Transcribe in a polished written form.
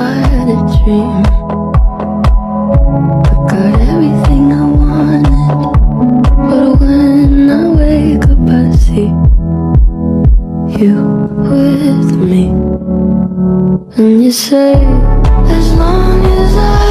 I had a dream. I got everything I wanted, but when I wake up I see you with me. And you say, as long as I